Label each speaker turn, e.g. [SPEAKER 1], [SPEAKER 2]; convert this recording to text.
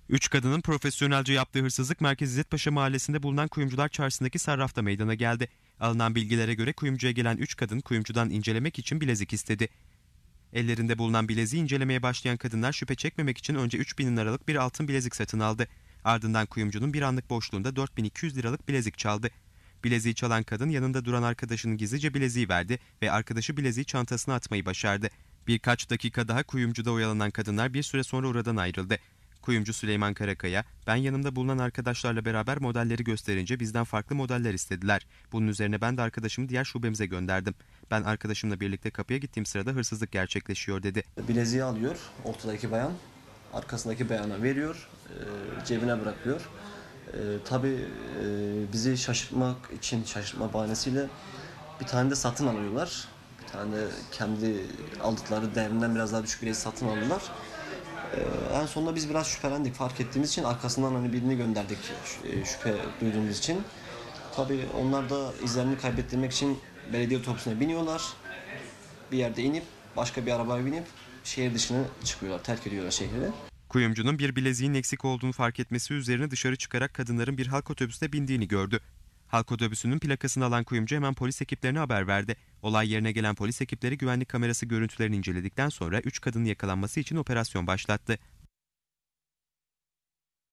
[SPEAKER 1] Üç kadının profesyonelce yaptığı hırsızlık Merkez İzzetpaşa Mahallesi'nde bulunan Kuyumcular Çarşısı'ndaki sarrafta meydana geldi. Alınan bilgilere göre kuyumcuya gelen 3 kadın kuyumcudan incelemek için bilezik istedi. Ellerinde bulunan bileziği incelemeye başlayan kadınlar şüphe çekmemek için önce 3.000 liralık bir altın bilezik satın aldı. Ardından kuyumcunun bir anlık boşluğunda 4.200 liralık bilezik çaldı. Bileziği çalan kadın yanında duran arkadaşının gizlice bileziği verdi ve arkadaşı bileziği çantasına atmayı başardı. Birkaç dakika daha kuyumcuda oyalanan kadınlar bir süre sonra oradan ayrıldı. Kuyumcu Süleyman Karakaya, "Ben yanımda bulunan arkadaşlarla beraber modelleri gösterince bizden farklı modeller istediler. Bunun üzerine ben de arkadaşımı diğer şubemize gönderdim. Ben arkadaşımla birlikte kapıya gittiğim sırada hırsızlık gerçekleşiyor" dedi.
[SPEAKER 2] Bileziği alıyor ortadaki bayan, arkasındaki bayana veriyor, cebine bırakıyor. Tabii bizi şaşırtma bahanesiyle bir tane de satın alıyorlar. Bir tane de kendi aldıkları değerinden biraz daha düşük bileziği satın aldılar. En sonunda biz biraz şüphelendik. Fark ettiğimiz için arkasından hani birini gönderdik şüphe duyduğumuz için. Tabii onlar da izlerini kaybettirmek için belediye otobüsüne biniyorlar. Bir yerde inip başka bir arabaya binip şehir dışına çıkıyorlar, terk ediyorlar şehri.
[SPEAKER 1] Kuyumcunun bir bileziğin eksik olduğunu fark etmesi üzerine dışarı çıkarak kadınların bir halk otobüsüne bindiğini gördü. Halk otobüsünün plakasını alan kuyumcu hemen polis ekiplerine haber verdi. Olay yerine gelen polis ekipleri güvenlik kamerası görüntülerini inceledikten sonra 3 kadının yakalanması için operasyon başlattı.